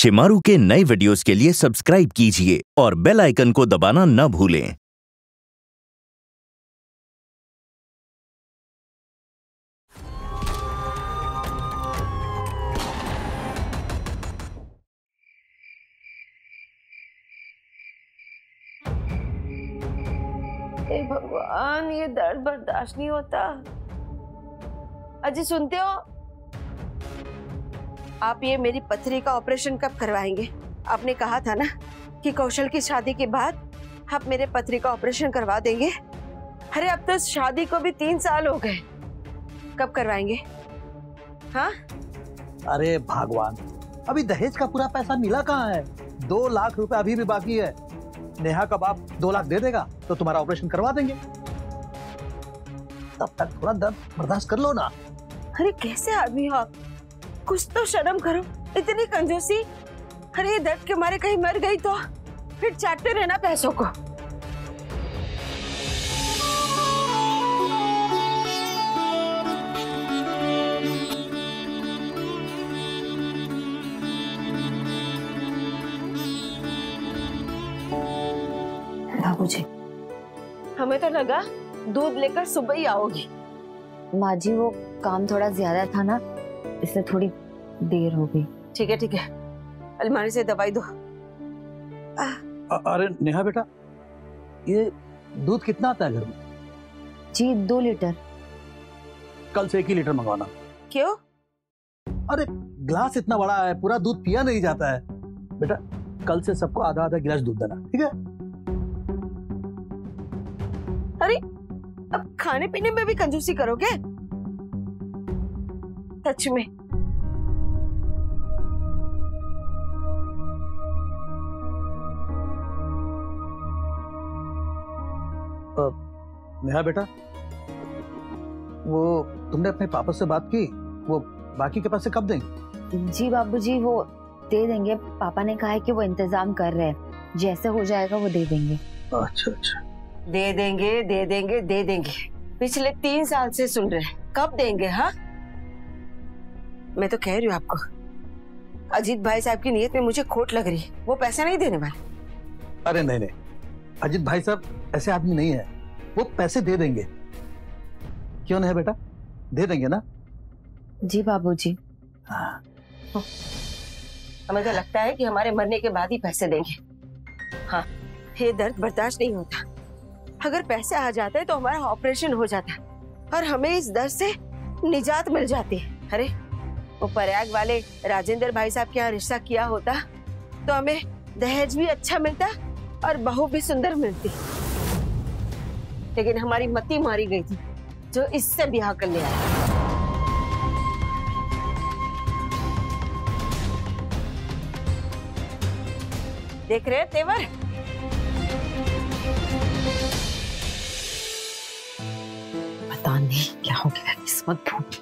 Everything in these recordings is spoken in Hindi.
शिमारू के नए वीडियोस के लिए सब्सक्राइब कीजिए और बेल आइकन को दबाना न भूलें। हे भगवान, ये दर्द बर्दाश्त नहीं होता। अजी सुनते हो? आप ये मेरी पथरी का ऑपरेशन कब करवाएंगे? आपने कहा था ना कि कौशल की शादी के बाद आप मेरे पथरी का ऑपरेशन करवा देंगे। अरे अब तो शादी को भी 3 साल हो गए, कब करवाएंगे? हाँ? अरे भगवान, अभी दहेज का पूरा पैसा मिला कहाँ है? 2 लाख रुपए अभी भी बाकी है। नेहा का बाप 2 लाख दे देगा तो तुम्हारा ऑपरेशन करवा देंगे। तब तक थोड़ा दर्द बर्दाश्त कर लो ना। अरे कैसे आदमी हो आप? कुछ तो शर्म करो, इतनी कंजूसी। अरे दर्द के मारे कहीं मर गई तो फिर चाटते रहना पैसों को। बाबूजी, हमें तो लगा दूध लेकर सुबह ही आओगी। माँ जी वो काम थोड़ा ज्यादा था ना, इसलिए थोड़ी देर हो गई। ठीक है, अलमारी से दवाई दो। अरे नेहा बेटा, ये दूध कितना आता है घर में? जी 2 लीटर। कल से 1 ही लीटर मंगवाना। क्यों? अरे ग्लास इतना बड़ा है, पूरा दूध पिया नहीं जाता है। बेटा कल से सबको आधा आधा गिलास दूध देना, ठीक है? अरे अब खाने पीने में भी कंजूसी करोगे? सच में। नेहा बेटा, वो तुमने अपने पापा से बात की? वो बाकी के पैसे कब देंगे? जी बाबूजी वो दे देंगे। पापा ने कहा है कि वो इंतजाम कर रहे हैं, जैसे हो जाएगा वो दे देंगे। अच्छा। दे देंगे। पिछले 3 साल से सुन रहे हैं, कब देंगे? हाँ, मैं तो कह रही हूँ आपको, अजीत भाई साहब की नीयत में मुझे खोट लग रही है। वो पैसा नहीं देने वाले। अरे नहीं, अजीत भाई साहब ऐसे आदमी नहीं है, वो पैसे दे देंगे। क्यों नहीं बेटा, दे देंगे ना? जी बाबूजी। हाँ। हमें तो लगता है कि हमारे मरने के बाद ही पैसे देंगे। हाँ, ये दर्द बर्दाश्त नहीं होता। अगर पैसे आ जाते तो हमारा ऑपरेशन हो जाता और हमें इस दर्द से निजात मिल जाती। अरे वो प्रयाग वाले राजेंद्र भाई साहब के यहाँ रिश्ता किया होता तो हमें दहेज भी अच्छा मिलता और बहू भी सुंदर मिलती। लेकिन हमारी मती मारी गई थी जो इससे ब्याह कर ले आया। देख रहे तेवर? पता नहीं क्या हो गया, किस्मत फूट।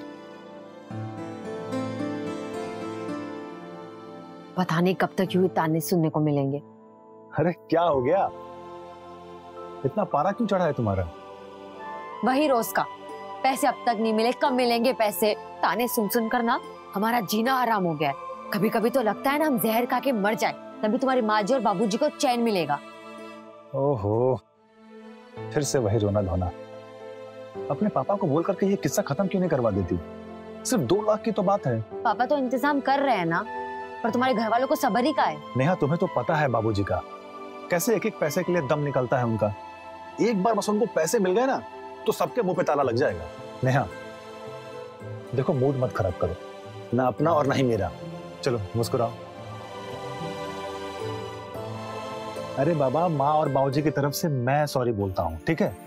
पता नहीं कब तक यूं ताने सुनने को मिलेंगे। अरे क्या हो गया? इतना पारा क्यों चढ़ा है तुम्हारा? वही रोज का, पैसे अब तक नहीं मिले, कब मिलेंगे पैसे? ताने सुन कर ना हमारा जीना आराम हो गया है। कभी कभी तो लगता है ना हम जहर खा के मर जाए, तभी तुम्हारी माँ जी और बाबूजी को चैन मिलेगा। ओहो, फिर से वही रोना धोना। अपने पापा को बोल करके ये किस्सा खत्म क्यों नहीं करवा देती? सिर्फ 2 लाख की तो बात है। पापा तो इंतजाम कर रहे हैं ना, पर तुम्हारे घर वालों को सब्र ही का है। नेहा तुम्हें तो पता है बाबूजी का कैसे एक पैसे के लिए दम निकलता है उनका। एक बार बस उनको पैसे मिल गए ना तो सबके मुंह पे ताला लग जाएगा। नेहा देखो, मूड मत खराब करो, ना अपना और ना ही मेरा। चलो मुस्कुराओ। अरे बाबा, माँ और बाबूजी की तरफ से मैं सॉरी बोलता हूँ, ठीक है?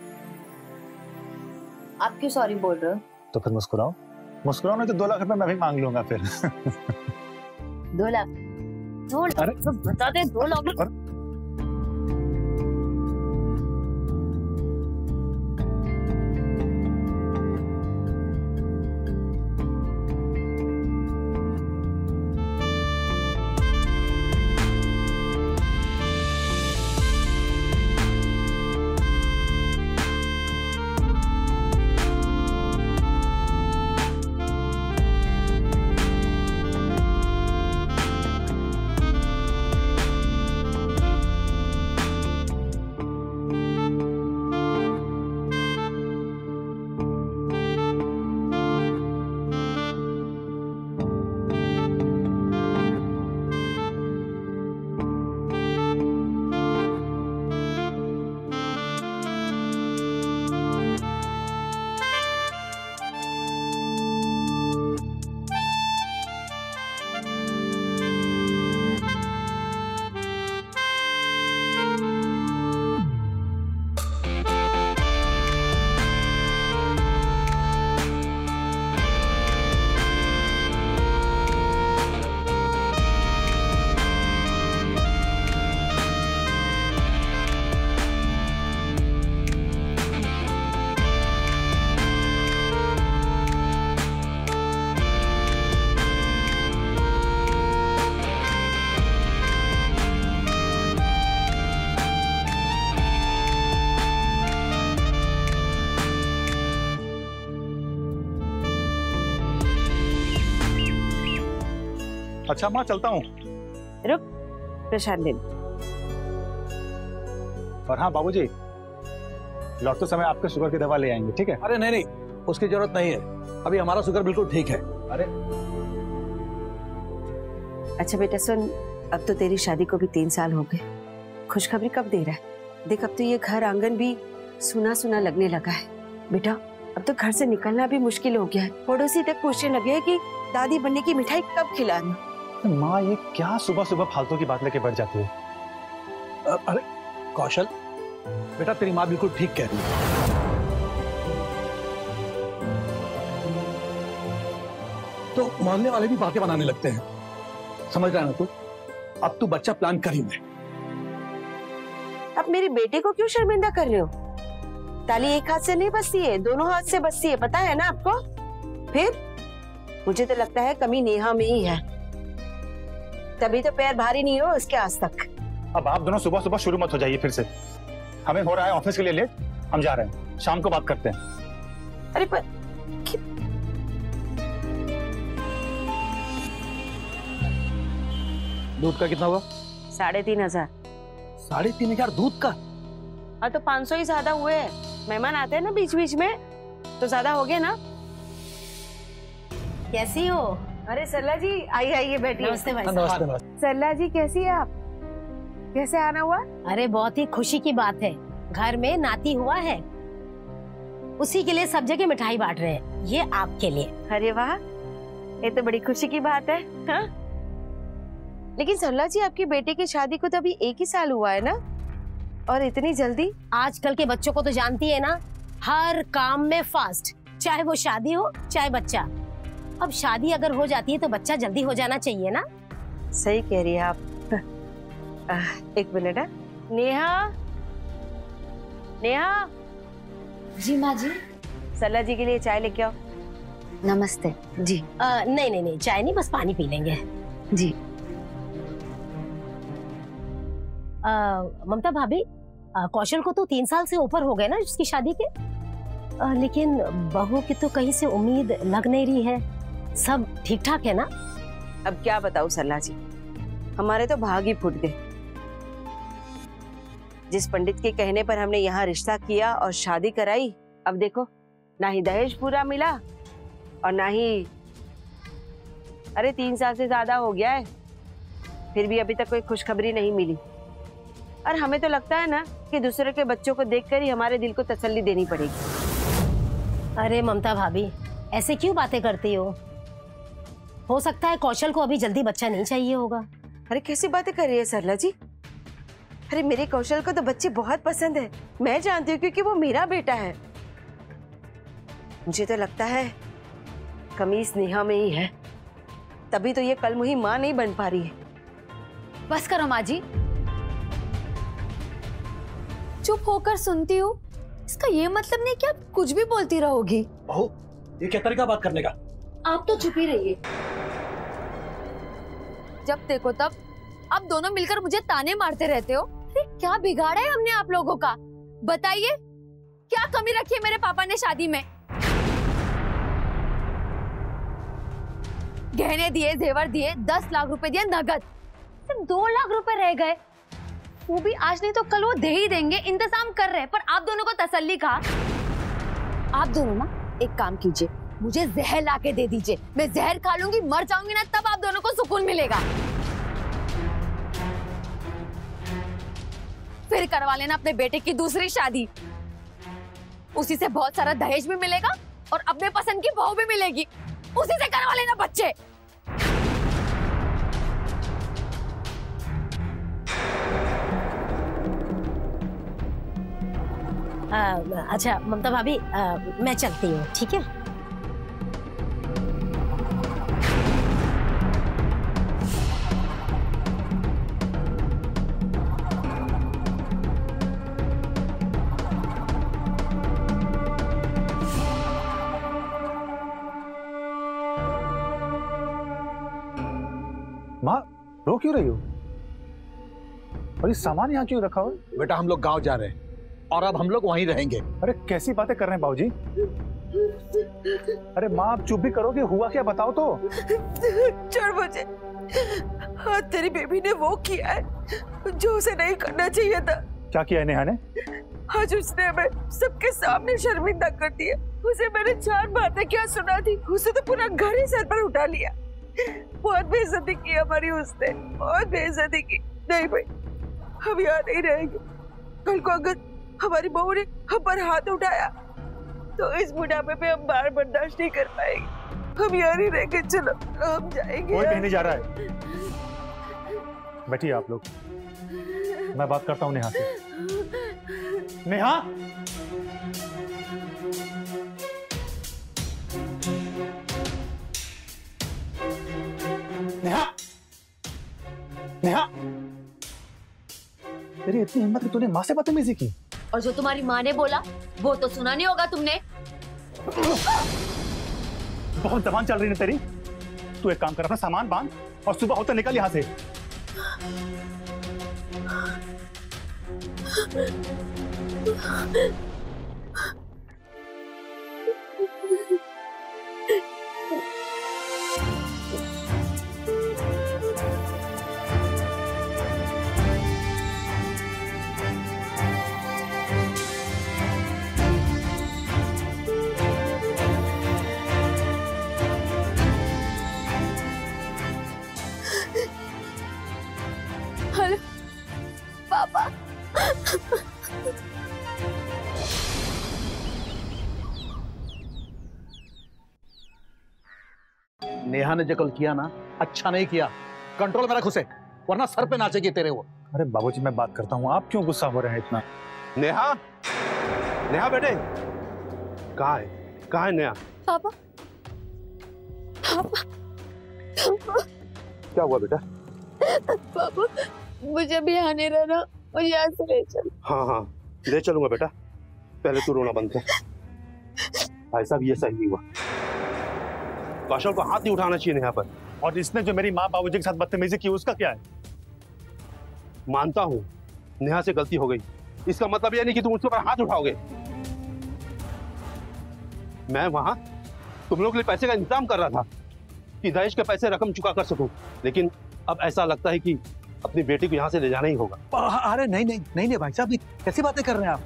आप क्यों सॉरी बोल रहे हो? तो फिर मुस्कुराओ नहीं तो 2 लाख रुपए मैं भी मांग लूंगा फिर। 2 लाख? अरे बता दे, 2 लाख। अच्छा माँ, चलता हूँ। रुक, प्रसाद ले लो। और हाँ बाबूजी, लौटते समय आपके शुगर की दवा ले आएंगे, ठीक है? अरे नहीं नहीं, उसकी जरूरत नहीं है, अभी हमारा शुगर बिल्कुल ठीक है। अरे अच्छा बेटा सुन, अब तो तेरी शादी को भी 3 साल हो गए। खुशखबरी कब दे रहा है? देख अब तो ये घर आंगन भी सुना सुना लगने लगा है। बेटा अब तो घर से निकलना भी मुश्किल हो गया है। पड़ोसी तक पूछने लगे हैं कि दादी बनने की मिठाई कब खिलाना। माँ ये क्या सुबह सुबह फालतू की बात लेके बैठ जाती हो? अरे कौशल बेटा, तेरी माँ बिल्कुल ठीक कह रही है। तो मोहल्ले वाले भी बातें बनाने लगते हैं, समझ रहा है ना तू? अब तू बच्चा प्लान कर ही ले। अब मेरी बेटे को क्यों शर्मिंदा कर रहे हो? ताली एक हाथ से नहीं बजती है, दोनों हाथ से बजती है, पता है ना आपको? फिर मुझे तो लगता है कमी नेहा में ही है, तभी तो पैर भारी नहीं हो उसके आज तक। अब आप दोनों सुबह सुबह शुरू मत हो जाइए फिर से। हमें हो रहा है ऑफिस के लिए लेट, हम जा रहे हैं, शाम को बात करते हैं। अरे पर दूध का कितना हुआ? 3,500। 3,500 दूध का? हाँ तो 500 ही ज्यादा हुए हैं, मेहमान आते हैं ना बीच बीच में, तो ज्यादा हो गए ना। कैसी हो? अरे सरला जी आइए बैठिए। नमस्ते भाई साहब। नमस्ते नमस्ते। सरला जी कैसी है आप? कैसे आना हुआ? अरे बहुत ही खुशी की बात है, घर में नाती हुआ है, उसी के लिए सब जगह मिठाई बांट रहे हैं, ये आपके लिए। अरे वाह, ये तो बड़ी खुशी की बात है। हाँ? लेकिन सरला जी आपकी बेटे की शादी को तो अभी 1 ही साल हुआ है ना, और इतनी जल्दी? आजकल के बच्चों को तो जानती है ना, हर काम में फास्ट, चाहे वो शादी हो चाहे बच्चा। अब शादी अगर हो जाती है तो बच्चा जल्दी हो जाना चाहिए ना। सही कह रही है आप। 1 मिनट है। नेहा, नेहा। जी माँ जी। सरला जी के लिए चाय लेके आओ। नमस्ते जी। नहीं, चाय नहीं, बस पानी पी लेंगे। जी। ममता भाभी, कौशल को तो 3 साल से ऊपर हो गए ना उसकी शादी के, लेकिन बहू की तो कहीं से उम्मीद लग नहीं रही है। सब ठीक ठाक है ना? अब क्या बताऊं सरला जी, हमारे तो भाग ही फूट गए। जिस पंडित के कहने पर हमने यहाँ रिश्ता किया और शादी कराई, अब देखो ना ही दहेज पूरा मिला और ना ही, अरे 3 साल से ज्यादा हो गया है, फिर भी अभी तक कोई खुशखबरी नहीं मिली। और हमें तो लगता है ना कि दूसरे के बच्चों को देखकर ही हमारे दिल को तसल्ली देनी पड़ेगी। अरे ममता भाभी, ऐसे क्यों बातें करती हो सकता है कौशल को अभी जल्दी बच्चा नहीं चाहिए होगा। अरे कैसी बातें कर रही है सरला जी? अरे मेरे कौशल को तो बच्चे बहुत पसंद है, मैं जानती हूँ क्योंकि वो मेरा बेटा है। मुझे तो लगता है कमी स्नेहा में ही है, तभी तो ये कल मुही माँ नहीं बन पा रही है। बस करो माँ जी, चुप होकर सुनती हूँ, इसका ये मतलब नहीं कि आप कुछ भी बोलती रहोगी। बहू, ये क्या तरीका बात करने का? आप तो चुप ही रहिए। जब देखो तब आप दोनों मिलकर मुझे ताने मारते रहते हो। अरे क्या बिगाड़ा है हमने आप लोगों का? बताइए, क्या कमी रखी है मेरे पापा ने शादी में? गहने दिए, जेवर दिए, 10 लाख रुपए दिए नगद, सिर्फ 2 लाख रुपए रह गए, वो भी आज नहीं तो कल वो दे ही देंगे, इंतजाम कर रहे हैं। पर आप दोनों को तसल्ली कहा? आप दोनों ना एक काम कीजिए, मुझे जहर लाके दे दीजिए, मैं जहर खा लूंगी, मर जाऊंगी ना, तब आप दोनों को सुकून मिलेगा। फिर करवा लेना अपने बेटे की दूसरी शादी, उसी से बहुत सारा दहेज भी मिलेगा और अपने पसंद की बहू भी मिलेगी, उसी से करवा लेना बच्चे। अच्छा ममता भाभी, मैं चलती हूँ, ठीक है? माँ रो क्यों रही हो? और ये सामान यहाँ क्यों रखा हुआ है? बेटा हम लोग गांव जा रहे हैं और अब हम लोग वहीं रहेंगे। अरे कैसी बातें कर रहे हैं बाबूजी? अरे माँ आप चुप भी करोगे, हुआ क्या बताओ तो। छोड़ मुझे, हाँ, तेरी बेबी ने वो किया है जो उसे नहीं करना चाहिए था। क्या किया है नेहा ने? आज उसने हमें सबके सामने शर्मिंदा कर दिया। उसे मैंने 4 बातें क्या सुना थी, उसे तो पूरा घर ही सर पर उठा लिया। बहुत बेइज्जती की हमारी उसने, बहुत बेइज्जती की। नहीं भाई, हम यहाँ नहीं रहेंगे। कल को अगर हमारी बहू ने हम पर हाथ उठाया तो इस बुढ़ापे पे हम बार बर्दाश्त नहीं कर पाएंगे। हम यहाँ नहीं रहेंगे। चलो हम जाएंगे। कोई कहीं नहीं जा रहा है। बैठिए आप लोग, मैं बात करता हूँ नेहा से। नेहा, नेहा, नेहा, तेरी इतनी हिम्मत कि तूने माँ से बदतमीजी की? और जो तुम्हारी माँ ने बोला वो तो सुना नहीं होगा तुमने। बहुत जबान चल रही है तेरी। तू एक काम कर, अपना सामान बांध और सुबह होते निकल यहाँ से। हेलो पापा। नेहा ने जो कल किया ना, अच्छा नहीं किया। कंट्रोल में रख उसे, वरना सर पे नाचेगी तेरे वो। अरे बाबूजी, मैं बात करता हूँ, आप क्यों गुस्सा हो रहे हैं इतना? नेहा, नेहा बेटे, कहाँ है नेहा? पापा, पापा, क्या हुआ बेटा? पापा, मुझे भी यहाँ नहीं रहना, मुझे यहाँ से ले चलो। हाँ, ले चलूंगा बेटा। पहले तू रोना बंद कर। भाई साहब, ये सही नहीं हुआ। कौशल को हाथ नहीं उठाना चाहिए नेहा पर। और इसने जो मेरी माँ बाबूजी के साथ बदतमीजी की, उसका क्या है? मानता हूँ नेहा से गलती हो गई, इसका मतलब यह नहीं कि तुम उसके ऊपर हाथ उठाओगे। मैं वहां तुम लोगों के लिए पैसे का इंतजाम कर रहा था कि दहेज के पैसे रकम चुका कर सकूं, लेकिन अब ऐसा लगता है कि अपनी बेटी को यहाँ से ले जाना ही होगा। अरे नहीं भाई साहब, कैसी बातें कर रहे हैं आप?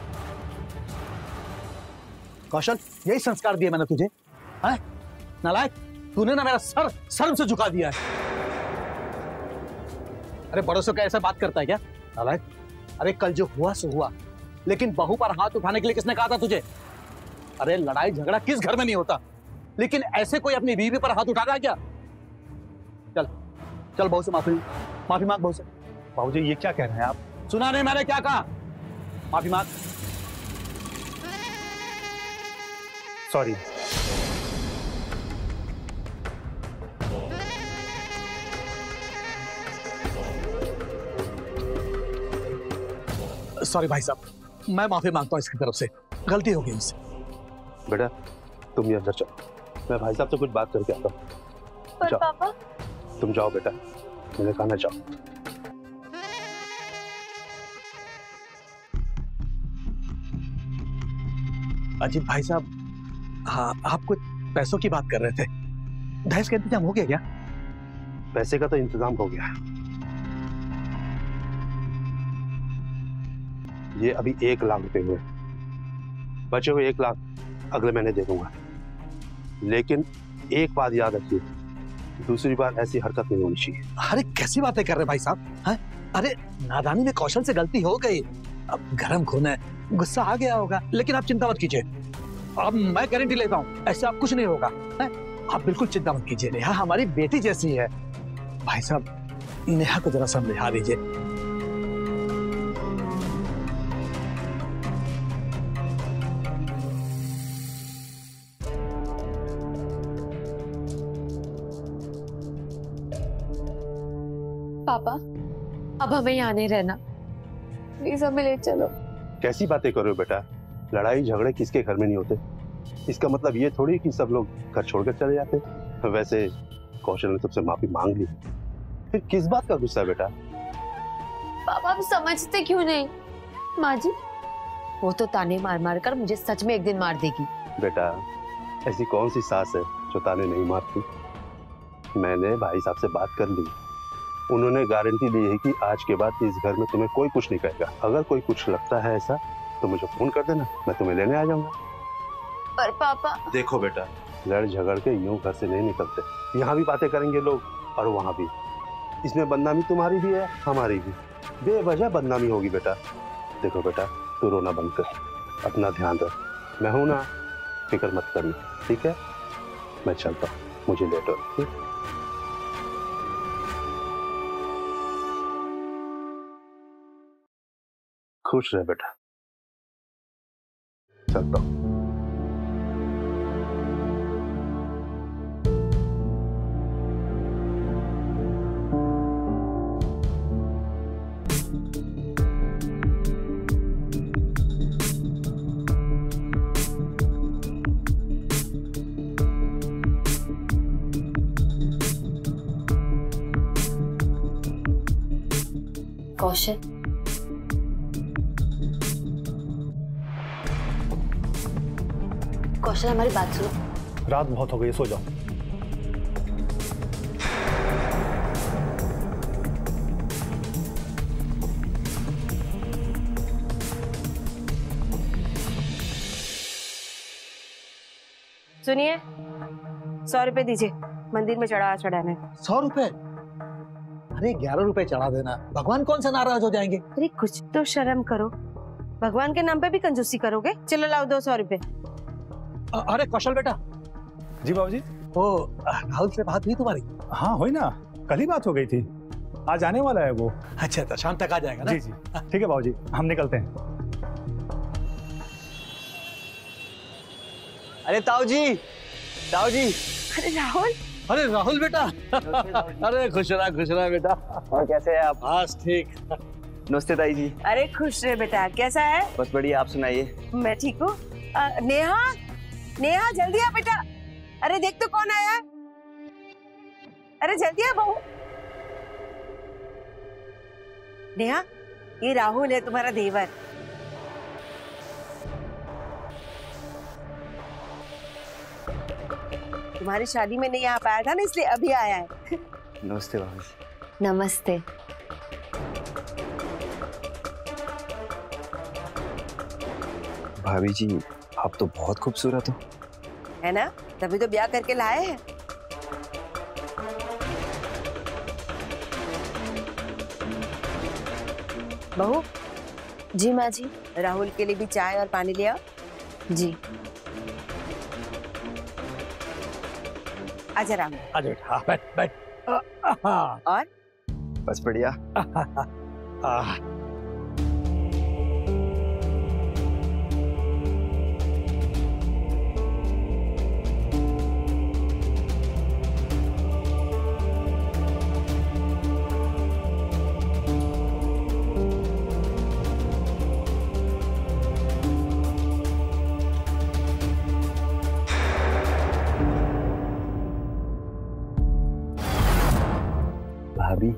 कौशल, यही संस्कार दिए मैंने तुझे? हैं? नालायक, तूने ना मेरा सर शर्म से झुका दिया है। अरे बड़ों से कैसे बात करता है क्या नालायक? अरे कल जो हुआ सो हुआ, लेकिन बहू पर हाथ उठाने के लिए किसने कहा था तुझे? अरे लड़ाई झगड़ा किस घर में नहीं होता, लेकिन ऐसे कोई अपनी बीवी पर हाथ उठाता है क्या? चल चल बहू से माफी मांग बहू से। बाबूजी, ये क्या कह रहे हैं आप? सुना नहीं मैंने क्या कहा? माफी मांग। सॉरी। सॉरी भाई साहब, मैं माफी मांगता हूँ इसकी तरफ से, गलती हो गई मुझसे। बेटा तुम ये अंदर चलो, मैं भाई साहब से कुछ बात करके आता हूँ। पर पापा, तुम जाओ बेटा, मैंने कहा ना जाओ। अजीत भाई साहब, हाँ आप कुछ पैसों की बात कर रहे थे, दहेज का इंतजाम हो गया क्या? पैसे का तो इंतजाम हो गया, ये अभी 1 लाख रुपए हुए, बचे हुए 1 लाख अगले महीने दे दूंगा। लेकिन एक बात याद रखिए, दूसरी बार ऐसी हरकत नहीं होनी चाहिए। अरे कैसी बातें कर रहे भाई साहब? हैं? अरे नादानी में कौशल से गलती हो गई, अब गरम खून है, गुस्सा आ गया होगा, लेकिन आप चिंता मत कीजिए। अब मैं गारंटी लेता हूँ ऐसे आप कुछ नहीं होगा, है? आप बिल्कुल चिंता मत कीजिए, नेहा हमारी बेटी जैसी है। भाई साहब, नेहा को जरा समझा दीजिए। पापा, अब हमें यहाँ नहीं रहना, प्लीज हमें ले चलो। कैसी बातें कर रहे हो बेटा? लड़ाई झगड़े किसके घर में नहीं होते? इसका मतलब ये थोड़ी कि सब लोग घर छोड़कर चले जाते। वैसे कौशल ने तुमसे माफी मांग ली, फिर किस बात का गुस्सा है बेटा? पापा आप समझते क्यों नहीं? माँ जी, वो तो ताने मार मार कर मुझे सच में एक दिन मार देगी। बेटा ऐसी कौन सी सास है जो ताने नहीं मारती? मैंने भाई साहब से बात कर ली, उन्होंने गारंटी दी है कि आज के बाद इस घर में तुम्हें कोई कुछ नहीं कहेगा। अगर कोई कुछ लगता है ऐसा तो मुझे फोन कर देना, मैं तुम्हें लेने आ जाऊंगा। पर पापा। देखो बेटा, लड़ झगड़ के यूं घर से नहीं निकलते। यहाँ भी बातें करेंगे लोग और वहाँ भी। इसमें बदनामी तुम्हारी भी है, हमारी भी। बेवजह बदनामी होगी बेटा। देखो बेटा, तू रोना बंद कर, अपना ध्यान रख। मैं हूं ना, फिक्र मत करना, ठीक है? मैं चलता हूँ, मुझे लेट हो रही है। खुश रह बेटा, चलता हूँ। कौशल, कौशल हमारी बात सुनो। रात बहुत हो गई, सो जाओ। सुनिए, 100 रुपए दीजिए, मंदिर में चढ़ाने। 100 रुपए? अरे 11 रुपए चढ़ा देना, भगवान कौन सा नाराज हो जाएंगे? अरे कुछ तो शर्म करो, भगवान के नाम पे भी कंजूसी करोगे? चलो लाओ 200 रुपए। अरे कौशल बेटा। जी बाबूजी। वो राहुल से बात हुई तुम्हारी? हाँ हुई ना, कल ही बात हो गई थी। आज आने वाला है वो। अच्छा, तो शाम तक आ जाएगा ना? जी जी, ठीक है बाबूजी, हम निकलते हैं। अरे ताऊ जी, ताऊ जी। अरे राहुल। अरे राहुल बेटा। अरे खुश रहा बेटा। और कैसे हैं आप? बस ठीक। नमस्ते ताई जी। अरे खुश रहे बेटा, कैसा है? बस बढ़िया, आप सुनाइए। मैं ठीक हूँ। नेहा, नेहा जल्दी आ बेटा। अरे देख तो कौन आया है। अरे जल्दी आ बहू। नेहा, ये राहुल है, तुम्हारा देवर। तुम्हारी शादी में नहीं आ पाया था ना, इसलिए अभी आया है। नमस्ते भाभी। नमस्ते। भाभी जी, आप तो बहुत खूबसूरत हो। है ना, तभी तो ब्याह करके लाए हैं। बहू। जी माँ जी। राहुल के लिए भी चाय और पानी ले आओ। जी। आजा राहुल। आजा बेटा, हाँ, बैठ बैठ। और बस बढ़िया। भाभी,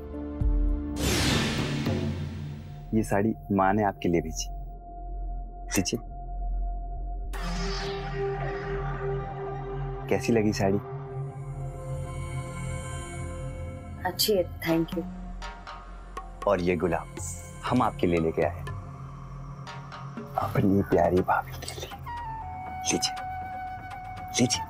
ये साड़ी माँ ने आपके लिए भेजी, लीजिए। कैसी लगी साड़ी? अच्छी है, थैंक यू। और ये गुलाब हम आपके लिए लेके आए, अपनी प्यारी भाभी के लिए। लीजिए लीजिए।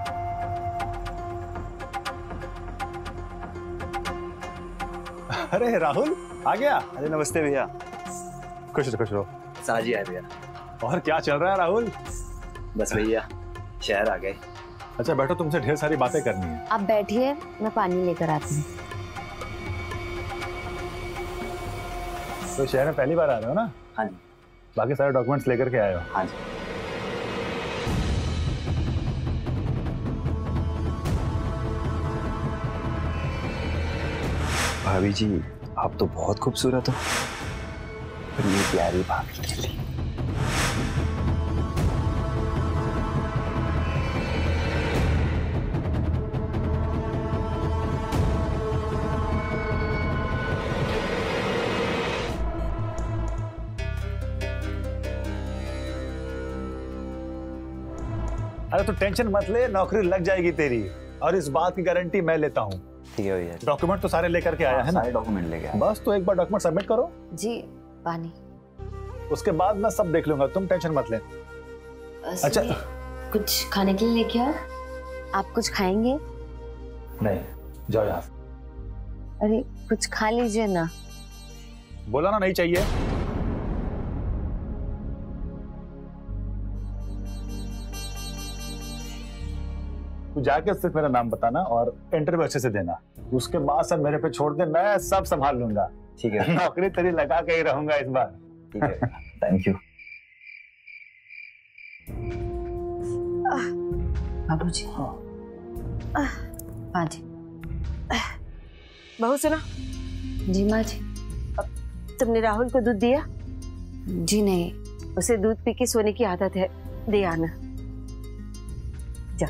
अरे राहुल आ गया। अरे नमस्ते भैया। खुश रहो। साजी आए भैया। और क्या चल रहा है राहुल? बस भैया शहर आ गए। अच्छा बैठो, तुमसे ढेर सारी बातें करनी है। आप बैठिए, मैं पानी लेकर आती हूँ। तो शहर में पहली बार आ रहे हो ना? हाँ जी। बाकी सारे डॉक्यूमेंट्स लेकर के आए हो? हाँ जी। भाभी जी, आप तो बहुत खूबसूरत हो, अपनी प्यारी भाभी के लिए। अरे तो टेंशन मत ले, नौकरी लग जाएगी तेरी। और इस बात की गारंटी मैं लेता हूँ। ठीक है भैया। डॉक्यूमेंट तो सारे लेकर के आया है ना? सारे डॉक्यूमेंट लेके आया। बस तो एक बार डॉक्यूमेंट सबमिट करो। जी पानी। उसके बाद मैं सब देख लूंगा, तुम टेंशन मत ले। अच्छा कुछ खाने के लिए लेके आओ। आप कुछ खाएंगे? नहीं, जाओ यहाँ से। अरे कुछ खा लीजिए ना। बोला ना नहीं चाहिए। तू जाके सिर्फ मेरा नाम बताना और इंटरव्यू अच्छे से देना। उसके बाद सब मेरे पे छोड़ दे, मैं सब संभाल लूंगा। ठीक है। नौकरी तेरी लगा के ही रहूंगा इस बार। ठीक है, थैंक यू। बाबूजी। हाँ जी। बहू सुना, जी माँ जी। तुमने राहुल को दूध दिया? जी नहीं। उसे दूध पी के सोने की आदत है, दे आना। जा।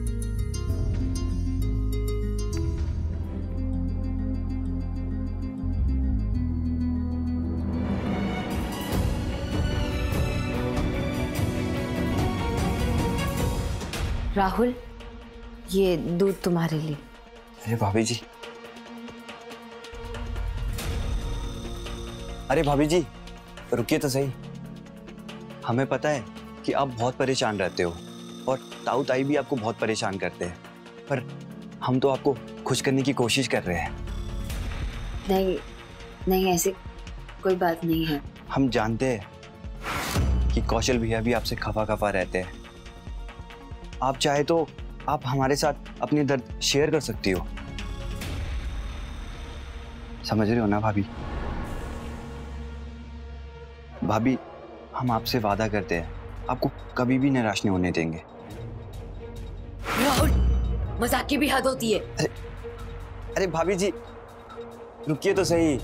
राहुल, ये दूध तुम्हारे लिए। अरे भाभी जी, अरे भाभी जी रुकिए तो सही। हमें पता है कि आप बहुत परेशान रहते हो और ताऊ ताई भी आपको बहुत परेशान करते हैं, पर हम तो आपको खुश करने की कोशिश कर रहे हैं। नहीं नहीं, ऐसी कोई बात नहीं है। हम जानते हैं कि कौशल भैया भी आपसे खफा खफा रहते हैं। आप चाहे तो आप हमारे साथ अपनी दर्द शेयर कर सकती हो। समझ रहे हो ना भाभी? भाभी, हम आपसे वादा करते हैं आपको कभी भी निराश नहीं होने देंगे। राहुल, मजाक की भी हद होती है। अरे भाभी जी रुकिए तो सही।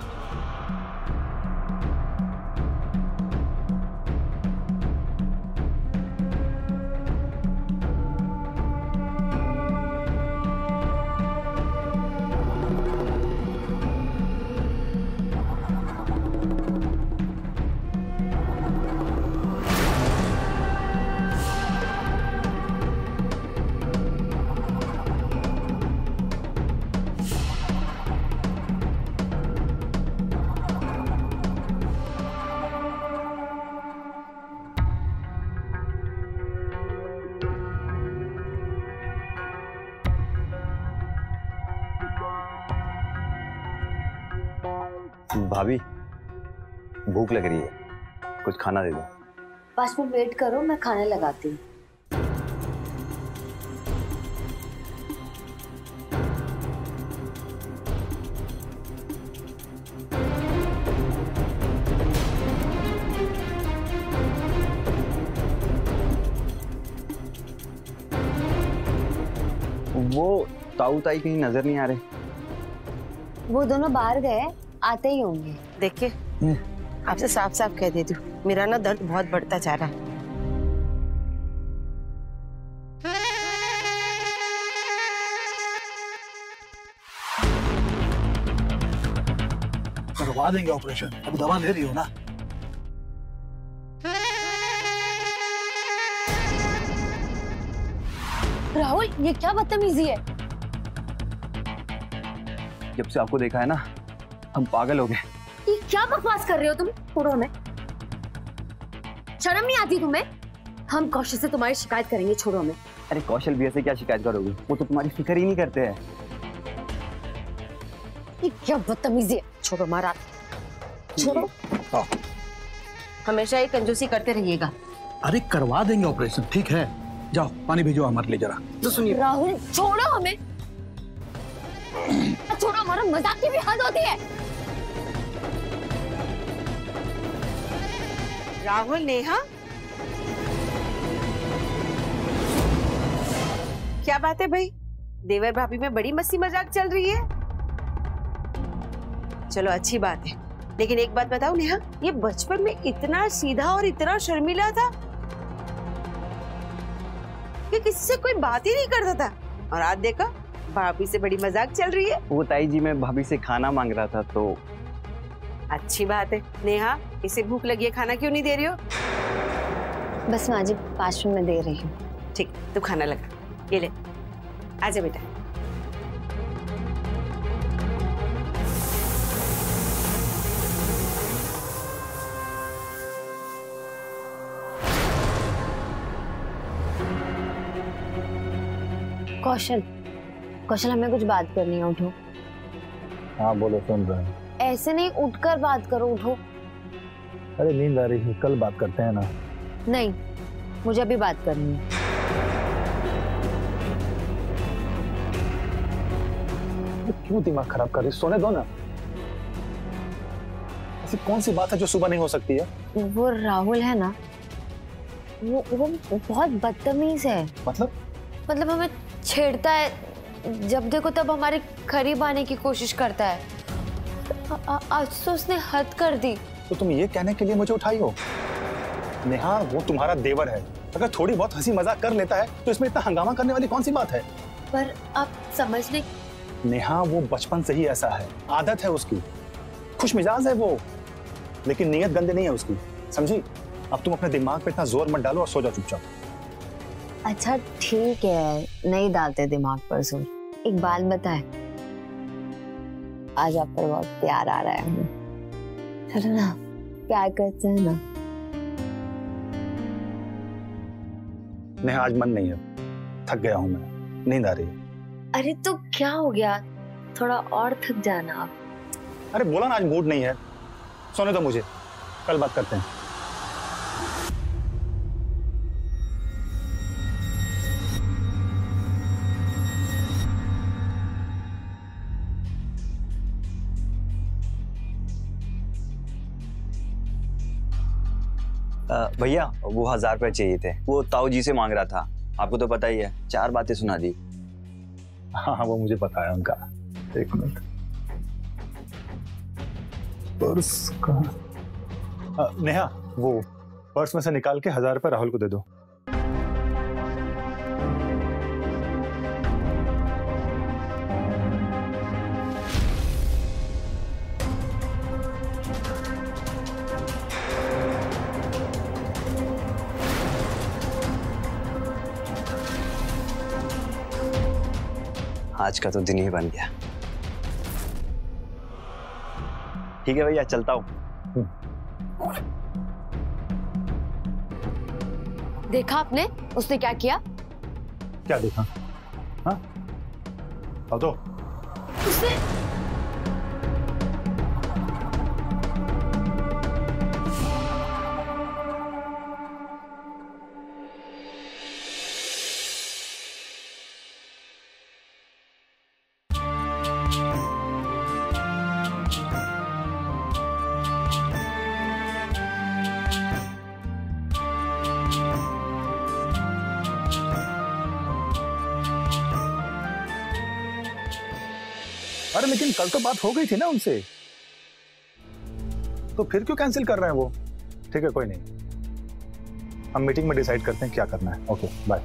भाभी भूख लग रही है, कुछ खाना दे दो। 5 मिनट वेट करो, मैं खाने लगाती हूँ। वो ताऊ ताई कहीं नजर नहीं आ रहे। वो दोनों बाहर गए, आते ही होंगे। देखिए, आपसे साफ साफ कह देती हूँ, मेरा ना दर्द बहुत बढ़ता जा रहा है। करवा देंगे ऑपरेशन, अब दवा ले रही हो ना? राहुल, ये क्या बदतमीजी है? जब से आपको देखा है ना, हम पागल हो गए। ये क्या बकवास कर रहे हो तुम? छोड़ो हमें, शर्म नहीं आती तुम्हें? हम कौशल से तुम्हारी शिकायत करेंगे, छोड़ो हमें। अरे कौशल भैया से क्या शिकायत करोगे? वो तो तुम्हारी फिक्र ही नहीं करते हैं। ये क्या बदतमीजी है? छोड़ो हमारा, छोड़ो। हमेशा ये कंजूसी करते रहिएगा। अरे करवा देंगे ऑपरेशन, ठीक है? जाओ पानी भेजो हमारे लिए जरा। तो सुनिए राहुल, छोड़ो हमें, छोड़ो, हमारा मजाक की भी हद होती है। राहुल, नेहा, क्या बात है भाई? देवर भाभी में बड़ी मस्ती मजाक चल रही है। चलो अच्छी बात है, लेकिन एक बात बताओ नेहा, ये बचपन में इतना सीधा और इतना शर्मीला था कि किसी से कोई बात ही नहीं करता था, और आज देखा भाभी से बड़ी मजाक चल रही है। वो ताई जी, मैं भाभी से खाना मांग रहा था तो। अच्छी बात है। नेहा, इसे भूख लगी है, खाना क्यों नहीं दे रही हो? बस माँ जी, 5 मिनट में दे रही हूँ। ठीक, तू खाना लगा, ये ले, आजा बेटा। कौशल, कौशल हमें कुछ बात करनी है, उठो। हाँ बोलो, सुन रहे हैं। ऐसे नहीं, उठकर बात करो, उठो। अरे नींद आ रही है, कल बात करते हैं ना। नहीं, मुझे अभी बात करनी है। क्यों दिमाग खराब कर रही, सोने दो ना। ऐसी कौन सी बात है जो सुबह नहीं हो सकती है? वो राहुल है ना, वो बहुत बदतमीज है। मतलब हमें छेड़ता है, जब देखो तब हमारे करीब आने की कोशिश करता है। आज तो उसने हद कर दी। तो तुम ये कहने के लिए मुझे उठाई हो? नेहा, वो तुम्हारा देवर है, अगर थोड़ी बहुत हंसी मजाक कर लेता है तो इसमें इतना हंगामा करने वाली कौन सी बात है? पर आप समझने। नेहा, वो बचपन से ही ऐसा है, आदत है उसकी, खुश मिजाज है वो, लेकिन नीयत गंदी नहीं है उसकी, समझी? अब तुम अपने दिमाग पे इतना जोर मत डालो और सो जाओ चुपचाप। अच्छा ठीक है, नहीं डालते दिमाग पर जोर। एक बात बताए, आज आप पर बहुत प्यार आ रहा है हमें। चलो ना, प्यार करते हैं ना। नेहा, आज मन नहीं है, थक गया हूं मैं, नींद आ रही है। अरे तो क्या हो गया, थोड़ा और थक जाना आप। अरे बोला ना, आज मूड नहीं है, सोने दो मुझे, कल बात करते हैं। भैया, वो 1000 रुपए चाहिए थे, वो ताऊ जी से मांग रहा था। आपको तो पता ही है, 4 बातें सुना दी। हाँ, वो मुझे पता है उनका। एक मिनट, पर्स कहाँ? नेहा, वो पर्स में से निकाल के 1000 रुपए राहुल को दे दो। आज का तो दिन ही बन गया। ठीक है भैया, चलता हूँ। देखा आपने उसने क्या किया? क्या देखा? हाँ, आओ तो। उसने अरे लेकिन कल तो बात हो गई थी ना उनसे, तो फिर क्यों कैंसिल कर रहे हैं वो? ठीक है, कोई नहीं, हम मीटिंग में डिसाइड करते हैं क्या करना है। Okay, bye.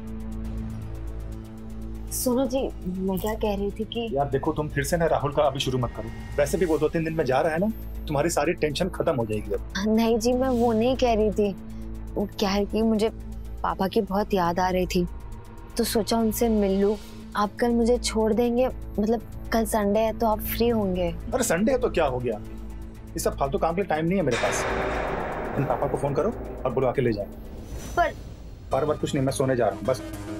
सुनो जी, मैं क्या कह रही थी कि यार देखो, तुम फिर से ना राहुल का अभी शुरू मत करो, वैसे भी वो 2-3 दिन में जा रहा है ना, तुम्हारी सारी टेंशन खत्म हो जाएगी अब। नहीं जी, मैं वो नहीं कह रही थी। वो क्या है कि मुझे पापा की बहुत याद आ रही थी, तो सोचा उनसे मिल लूं। आप कल मुझे छोड़ देंगे, मतलब कल संडे है तो आप फ्री होंगे। अरे संडे है तो क्या हो गया, ये सब फालतू काम के लिए टाइम नहीं है मेरे पास। तुम पापा को फोन करो और बुलवा के ले जाओ। पर बार बार कुछ नहीं, मैं सोने जा रहा हूँ बस।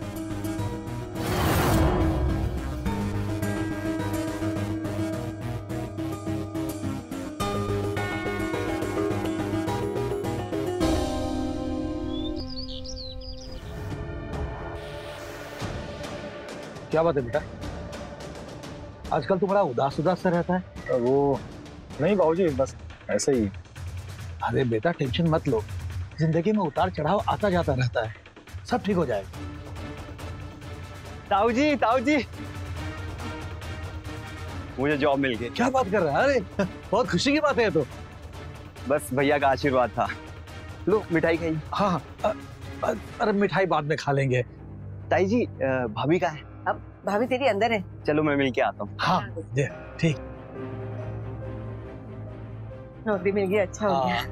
क्या बात है बेटा, आजकल तो बड़ा उदास उदास सा रहता है। वो नहीं बाबूजी, बस ऐसे ही। अरे बेटा, टेंशन मत लो, जिंदगी में उतार चढ़ाव आता जाता रहता है, सब ठीक हो जाएगा। ताऊ जी, ताऊ जी, मुझे जॉब मिल गई। क्या बात कर रहा है? अरे बहुत खुशी की बात है तो। बस भैया का आशीर्वाद था। लो मिठाई खाइए। हाँ, अरे मिठाई बाद में खा लेंगे। ताई जी, भाभी कहाँ है? अब भाभी तेरी अंदर है। चलो मैं मिल के आता हूँ। हाँ ठीक। नौकरी मिल गई, अच्छा हो गया।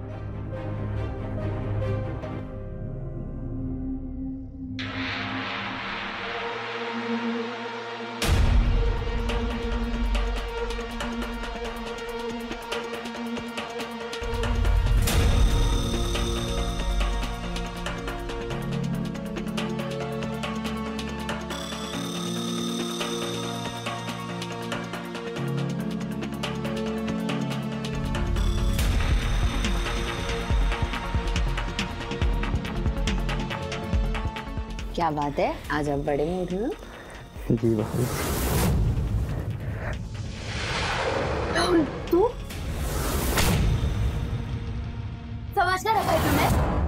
क्या बात है, आज आप बड़े मूड में हो? जी भाभी। राहुल, तू समझ कर रखा है तुमने?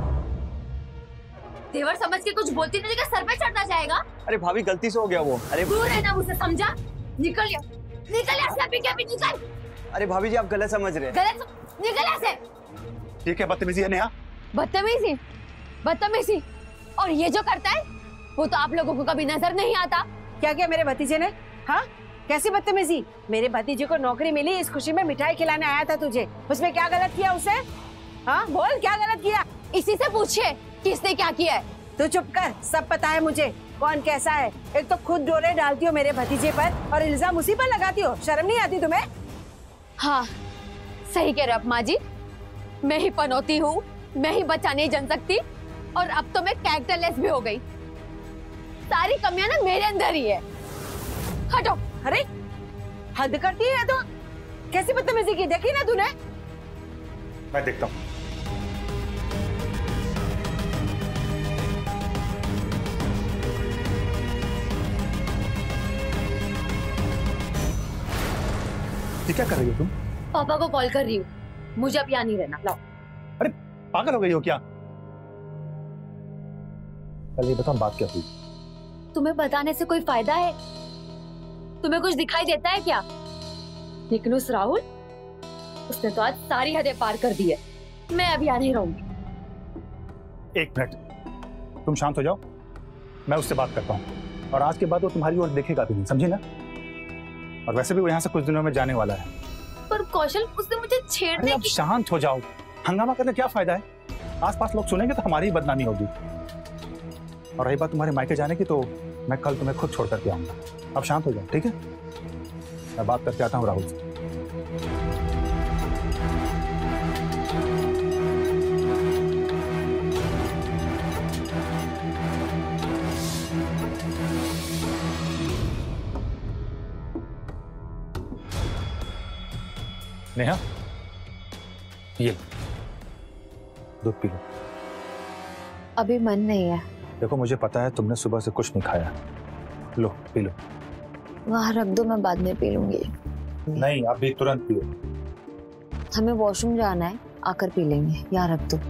देवर समझ के कुछ बोलती नहीं, सर पे चढ़ना जाएगा। अरे भाभी गलती से हो गया वो। अरे दूर रहना मुझसे, समझा? निकल ऐसे अभी क्या भी निकल। अरे भाभी जी आप गलत समझ रहे हैं। निकल ऐसे। ये क्या बदतमीजी है नेहा? बदतमीजी और ये जो करता है वो तो आप लोगों को कभी नजर नहीं आता। क्या किया मेरे भतीजे ने? हाँ, कैसी बदतमीजी? मेरे भतीजे को नौकरी मिली, इस खुशी में मिठाई खिलाने आया था तुझे, उसमें क्या गलत किया उसे? हाँ बोल, क्या गलत किया? इसी से पूछिए किसने क्या किया है। तू चुप कर, सब पता है मुझे कौन कैसा है। एक तो खुद डोरे डालती हो मेरे भतीजे पर और इल्जाम उसी पर लगाती हो, शर्म नहीं आती तुम्हें? हाँ सही कह रहे माँ जी, मैं ही पनौती हूँ, मैं ही बच्चा नहीं जन सकती और अब तो मैं कैरेक्टरलेस भी हो गई। सारी कमियां ना मेरे अंदर ही है। हटो। अरे हद करती है तो। कैसी बदतमीजी की, देखी ना तूने? मैं देखता हूँ। ये क्या कर रही हो तुम? पापा को कॉल कर रही हूँ, मुझे अब यहाँ नहीं रहना। लाओ। अरे पागल हो गई हो क्या? पहले ये बताओ बात क्या हुई? तुम्हें बताने से कोई फायदा है? तुम्हें कुछ दिखाई देता है क्या? लेकिन उस राहुल, उसने तो आज सारी हदें पार कर दी है। मैं अब यहाँ नहीं रहूंगी। एक मिनट, तुम शांत हो जाओ, मैं उससे बात करता हूँ और आज के बाद वो तुम्हारी ओर देखेगा भी नहीं, समझी ना? और वैसे भी वो यहाँ से कुछ दिनों में जाने वाला है। पर कौशल, उसने मुझे छेड़ने अब शांत हो जाओ, हंगामा करने क्या फायदा है? आसपास लोग सुनेंगे तो हमारी ही बदनामी होगी। और रही बात तुम्हारे मायके जाने की, तो मैं कल तुम्हें खुद छोड़ करके आऊंगा। अब शांत हो जाओ, ठीक है? मैं बात करके आता हूँ राहुल से। नेहा, ये दूध पी लो। अभी मन नहीं है। देखो मुझे पता है तुमने सुबह से कुछ नहीं खाया, लो पी लो। वहाँ रख दो, मैं बाद में पी लूंगी। नहीं, अभी तुरंत पियो। हमें वॉशरूम जाना है, आकर पी लेंगे। यहाँ रख दो।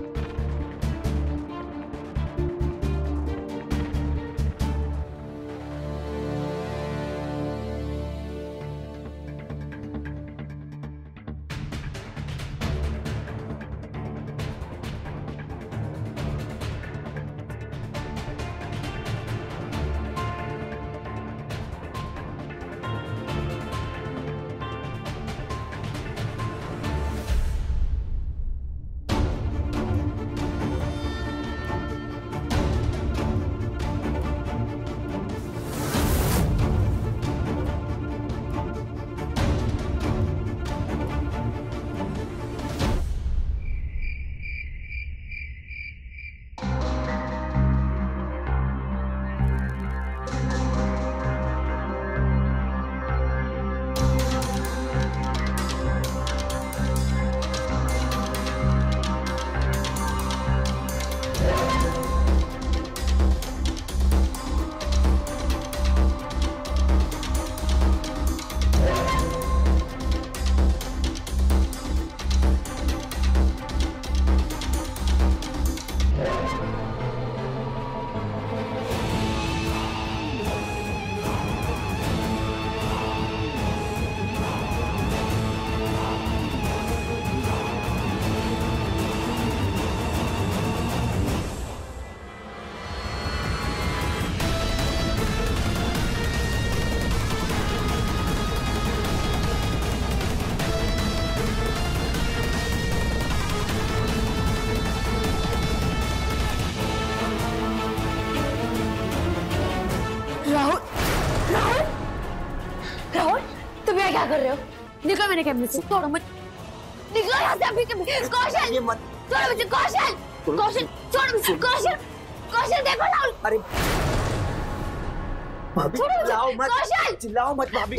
क्या कर रहे हो? निकलो मेरे कैमरे से, छोड़ो मत, निकलो यहाँ से अभी। कौशल, छोड़ो मुझे। कौशल, कौशल, छोड़ो मुझे। कौशल, कौशल देखो राहुल। अरे चिल्लाओ मत, कौशल चिल्लाओ मत भाभी।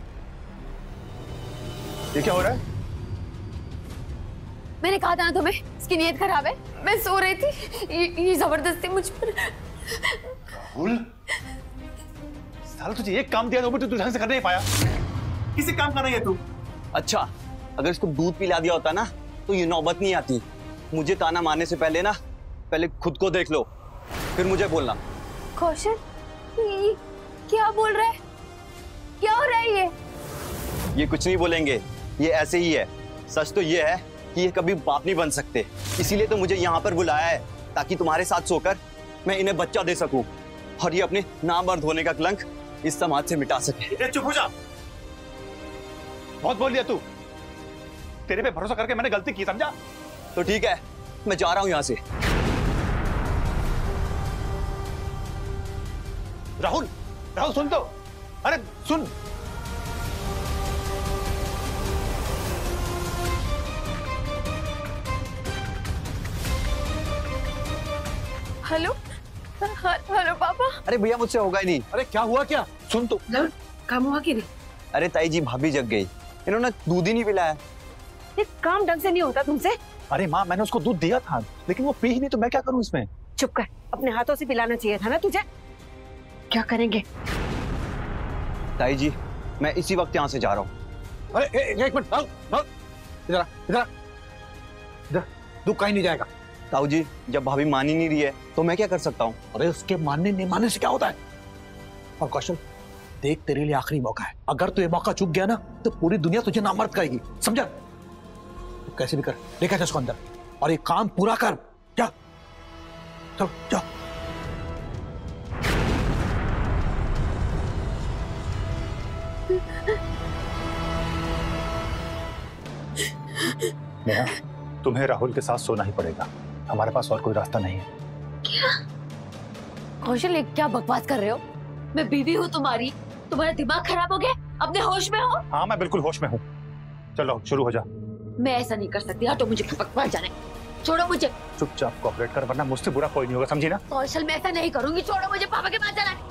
ये क्या हो रहा है? मैंने कहा था ना तुम्हें, इसकी नीयत खराब है। मैं सो रही थी, ये जबरदस्ती मुझ पर राहुल, साला तुझे एक काम दिया तो भी तू ढंग से कर नहीं पाया। किसी काम का नहीं है तू। अच्छा, अगर इसको दूध पिला दिया होता ना तो ये नौबत नहीं आती। मुझे ताना मारने से पहले ना पहले खुद को देख लो, फिर मुझे बोलना। कौशल, ये क्या बोल रहा है? क्या हो रहा है ये कुछ नहीं बोलेंगे, ये ऐसे ही है। सच तो ये है कि ये कभी बाप नहीं बन सकते, इसीलिए तो मुझे यहाँ पर बुलाया है ताकि तुम्हारे साथ सोकर मैं इन्हें बच्चा दे सकूं और ये अपने नामर्द होने का कलंक इस समाज से मिटा सके। चुप हो जा, बहुत बोल लिया तू। तेरे पे भरोसा करके मैंने गलती की, समझा? तो ठीक है, मैं जा रहा हूं यहां से। राहुल, राहुल सुन तो, अरे सुन। हेलो हेलो पापा। अरे भैया, मुझसे होगा ही नहीं। अरे क्या हुआ? क्या सुन तो। काम हुआ कि नहीं? अरे ताई जी, भाभी जग गई, इन्होंने दूध ही नहीं पिलाया। ये काम ढंग से नहीं होता तुमसे। अरे माँ, मैंने उसको दूध दिया था लेकिन वो पी ही नहीं, तो मैं क्या करूं इसमें? चुप कर, अपने हाथों से पिलाना चाहिए था ना तुझे। क्या करेंगे? ताई जी, मैं इसी वक्त यहाँ से जा रहा हूँ। अरे एक मिनट, इधर इधर इधर, तू कहीं नहीं जाएगा। ताऊ जी, जब भाभी मान ही नहीं रही है तो मैं क्या कर सकता हूँ? अरे उसके मानने नहीं मानने से क्या होता है? और कौशल देख, तेरे लिए आखिरी मौका है। अगर तू ये मौका चूक गया ना तो पूरी दुनिया तुझे नामर्द कहेगी, समझा? तो कैसे भी कर लेकर जा उसको अंदर और ये काम पूरा कर। जा चलो जा। नेहा, तुम्हें राहुल के साथ सोना ही पड़ेगा, हमारे पास और कोई रास्ता नहीं है। क्या? कौशल, ये क्या बकवास कर रहे हो? मैं बीवी हूँ तुम्हारी, तुम्हारा दिमाग खराब हो गया? अपने होश में हो? हाँ, मैं बिल्कुल होश में हूँ। चलो शुरू हो जा। मैं ऐसा नहीं कर सकती, हटो, मुझे बकवास जाने, छोड़ो मुझे। चुपचाप कोऑपरेट कर, वरना मुझसे बुरा कोई नहीं होगा, समझी ना? कौशल, मैं ऐसा नहीं करूंगी, छोड़ो मुझे, पापा के पास जाना है।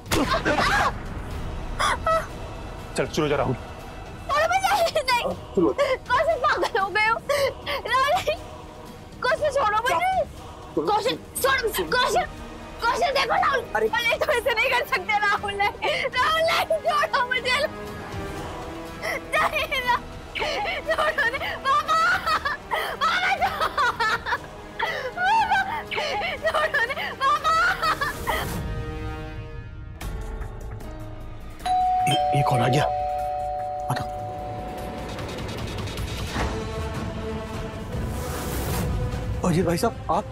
चल शुरू हो जा राहुल। नहीं, कौशल पागल हो गए हो। नहीं, कौशल छोड़ो मुझे। कौशल छोड़ो, कौशल, कौशल देखो राहुल। अरे तो ऐसे नहीं कर सकते राहुल, राहुल नहीं, छोड़ो मुझे। नहीं, छोड़ो नहीं, पापा, छोड़ो नहीं, पापा। ये कौन आ गया? बताओ। अजीत भाई साहब, आप?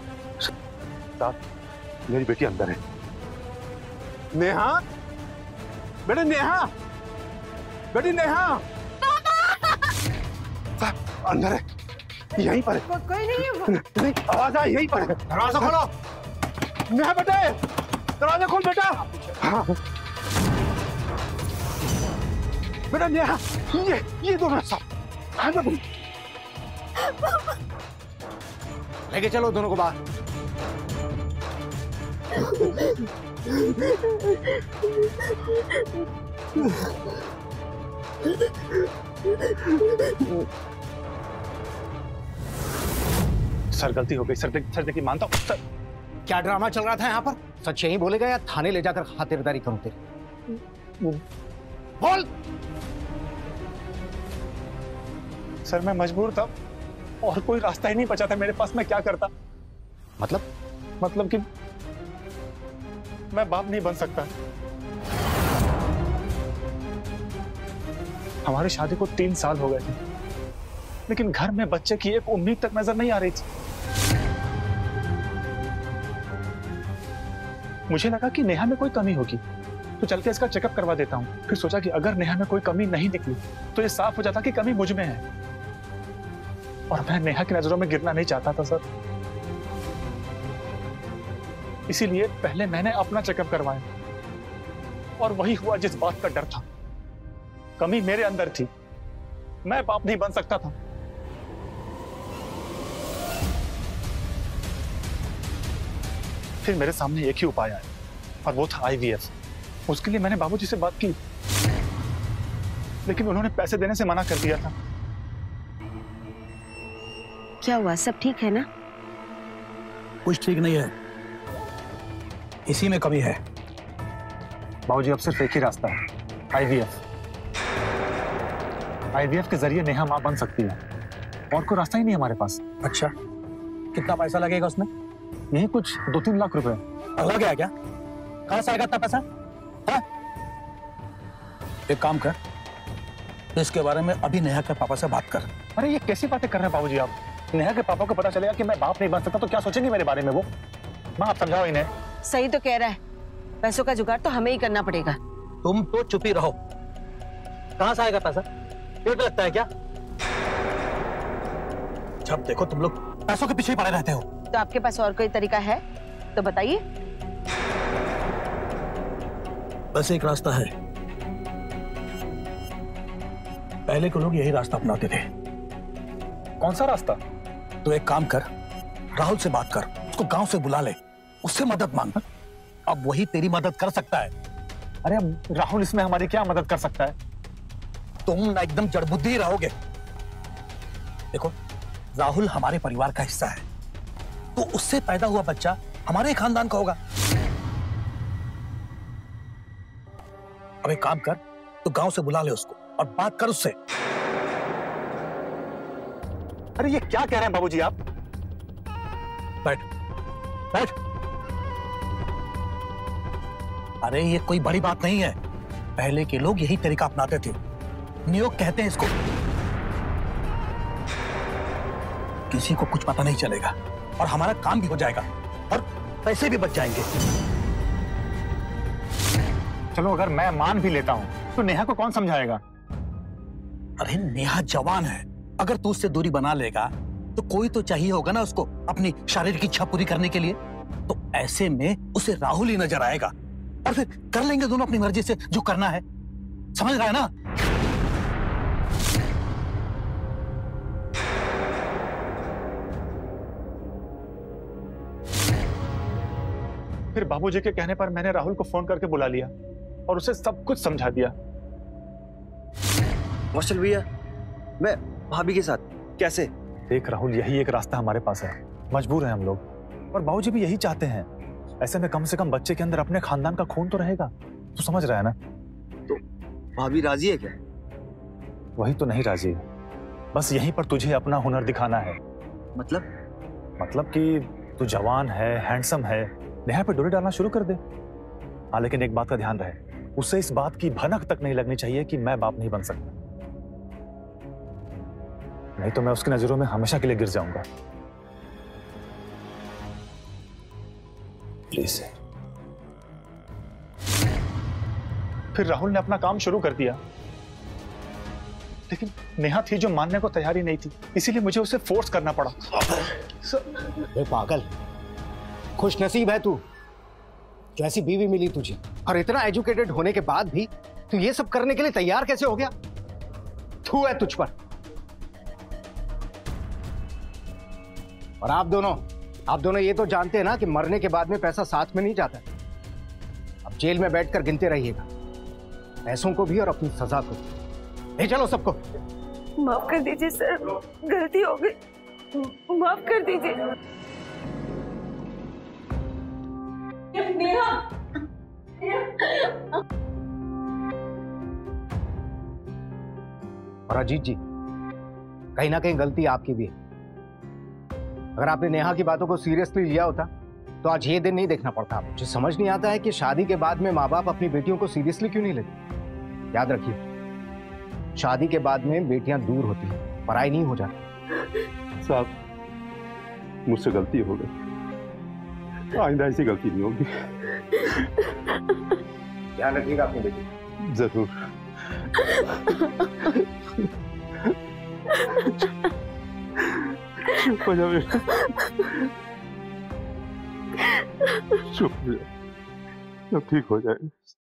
मेरी बेटी अंदर है। नेहा, बेटे नेहा, बेटी नेहा, अंदर है, यहीं पर है। कोई नहीं है। नहीं, आवाज आ, यहीं पर है। दरवाजा खोलो। नेहा बेटे, दरवाजा खोल बेटा। हाँ। बेटा नेहा, ये दोनों सब। हाँ बेटा, लेके चलो दोनों को बाहर। सर गलती हो गई, सर देखिए, मानता हूँ सर। क्या ड्रामा चल रहा था यहाँ पर? सच यही बोलेगा या थाने ले जाकर खातिरदारी करूं तेरी? बोल। सर मैं मजबूर था और कोई रास्ता ही नहीं बचा था मेरे पास, मैं क्या करता? मतलब कि मैं बाप नहीं बन सकता। हमारी शादी को 3 साल हो गए थे, लेकिन घर में बच्चे की एक उम्मीद तक नजर नहीं आ रही थी। मुझे लगा कि नेहा में कोई कमी होगी, तो चल के इसका चेकअप करवा देता हूँ। फिर सोचा कि अगर नेहा में कोई कमी नहीं निकली तो ये साफ हो जाता कि कमी मुझ में है, और मैं नेहा की नजरों में गिरना नहीं चाहता था सर। इसीलिए पहले मैंने अपना चेकअप करवाया, और वही हुआ जिस बात का डर था। कमी मेरे अंदर थी, मैं बाप नहीं बन सकता था। फिर मेरे सामने एक ही उपाय आया, और वो था IVF। उसके लिए मैंने बाबूजी से बात की, लेकिन उन्होंने पैसे देने से मना कर दिया था। क्या हुआ, सब ठीक है ना? कुछ ठीक नहीं है, इसी में कमी है। बाबूजी अब सिर्फ एक ही रास्ता है, आईवीएफ। आईवीएफ के जरिए नेहा माँ बन सकती है, और कोई रास्ता ही नहीं हमारे पास। अच्छा, कितना पैसा लगेगा उसमें? यही कुछ 2-3 लाख रुपए। लग गया क्या? कहां से आएगा इतना पैसा? हाँ? एक काम कर, इसके बारे में अभी नेहा के पापा से बात कर। अरे ये कैसी बातें कर रहे हैं बाबूजी आप? नेहा के पापा को पता चलेगा कि मैं बाप नहीं बन सकता तो क्या सोचेंगे मेरे बारे में वो? माँ आप समझाओ इन्हें। सही तो कह रहा है, पैसों का जुगाड़ तो हमें ही करना पड़ेगा। तुम तो चुप ही रहो। कहां से आएगा पैसा? पेट लगता है क्या? जब देखो तुम लोग पैसों के पीछे ही पड़े रहते हो। तो आपके पास और कोई तरीका है तो बताइए। बस एक रास्ता है, पहले के लोग यही रास्ता अपनाते थे। कौन सा रास्ता? तो एक काम कर, राहुल से बात कर, उसको गांव से बुला ले, उससे मदद मांग। अब वही तेरी मदद कर सकता है। अरे अब राहुल इसमें हमारी क्या मदद कर सकता है? तुम ना एकदम जड़बुद्धि ही रहोगे। देखो, राहुल हमारे परिवार का हिस्सा है, तो उससे पैदा हुआ बच्चा हमारे ही खानदान का होगा। अब एक काम कर, तो गांव से बुला ले उसको और बात कर उससे। अरे ये क्या कह रहे हैं बाबूजी आप? बैठ बैठ। अरे ये कोई बड़ी बात नहीं है, पहले के लोग यही तरीका अपनाते थे। नियोग कहते हैं इसको। किसी को कुछ पता नहीं चलेगा और हमारा काम भी हो जाएगा और पैसे भी बच जाएंगे। चलो अगर मैं मान भी लेता हूं तो नेहा को कौन समझाएगा? अरे नेहा जवान है, अगर तू उससे दूरी बना लेगा तो कोई तो चाहिए होगा ना उसको अपनी शारीरिक इच्छा पूरी करने के लिए। तो ऐसे में उसे राहुल ही नजर आएगा और फिर कर लेंगे दोनों अपनी मर्जी से जो करना है। समझ रहा है ना? फिर बाबूजी के कहने पर मैंने राहुल को फोन करके बुला लिया और उसे सब कुछ समझा दिया। कौशल भैया, मैं भाभी के साथ कैसे? देख राहुल, यही एक रास्ता हमारे पास है, मजबूर हैं हम लोग और बाबूजी भी यही चाहते हैं। ऐसे में कम से कम बच्चे के अंदर अपने खानदान का खून तो रहेगा। तू समझ रहा है ना? तो भाभी राजी है क्या? वही तो नहीं राजी, बस यहीं पर तुझे अपना हुनर दिखाना है। मतलब कि तू जवान है, हैंडसम है, नेहा पे डोरी डालना शुरू कर दे। हाँ, लेकिन एक बात का ध्यान रहे, उसे इस बात की भनक तक नहीं लगनी चाहिए कि मैं बाप नहीं बन सकता, नहीं तो मैं उसकी नजरों में हमेशा के लिए गिर जाऊंगा। प्लीज। फिर राहुल ने अपना काम शुरू कर दिया, लेकिन नेहा थी जो मानने को तैयार ही नहीं थी, इसीलिए मुझे उसे फोर्स करना पड़ा। बे पागल, खुशनसीब है तू जो ऐसी बीवी मिली तुझे, और इतना एजुकेटेड होने के बाद भी तू ये सब करने के लिए तैयार कैसे हो गया? थू है तुझ पर। और आप दोनों ये तो जानते हैं ना कि मरने के बाद में पैसा साथ में नहीं जाता। अब जेल में बैठकर गिनते रहिएगा, पैसों को भी और अपनी सजा को भी। ले चलो सबको। माफ कर दीजिए सर, गलती हो गई, माफ कर दीजिए। और अजीत जी, कहीं ना कहीं गलती आपकी भी है। अगर आपने नेहा की बातों को सीरियसली लिया होता तो आज ये दिन नहीं देखना पड़ता। मुझे समझ नहीं आता है कि शादी के बाद में माँ बाप अपनी बेटियों को सीरियसली क्यों नहीं लेते। याद रखिए, शादी के बाद में बेटियां दूर होती हैं, पराई नहीं हो जाती। साहब, मुझसे गलती हो गई, आइंदा ऐसी गलती नहीं होगी। ध्यान रखिएगा अपनी बेटी। जरूर। चुप हो जाओ बेटा, चुप हो जाओ, सब ठीक हो जाएगा।